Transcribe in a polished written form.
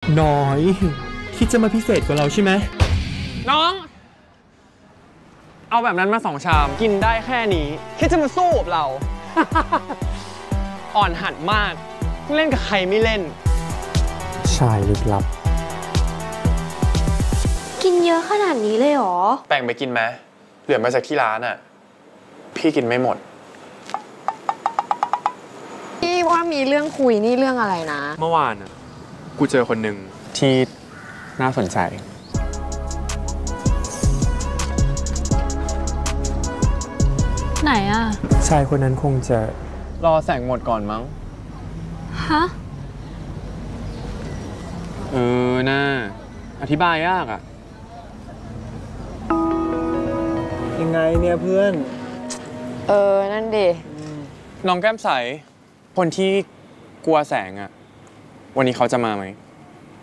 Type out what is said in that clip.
น้อยคิดจะมาพิเศษกว่าเราใช่ไหมน้องเอาแบบนั้นมา2 ชามกินได้แค่นี้คิดจะมาสู้กับเรา อ่อนหัดมากเล่นกับใครไม่เล่นชายลึกลับกินเยอะขนาดนี้เลยเหรอแบ่งไปกินไหมเหลือมาจากที่ร้านอ่ะพี่กินไม่หมดพี่ว่ามีเรื่องคุยนี่เรื่องอะไรนะเมื่อวานอะกูเจอคนหนึ่งที่น่าสนใจไหนอ่ะชายคนนั้นคงจะรอแสงหมดก่อนมั้งฮะน่าอธิบายยากอ่ะยังไงเนี่ยเพื่อนนั่นดิน้องแก้มใสคนที่กลัวแสงอ่ะวันนี้เขาจะมาไหม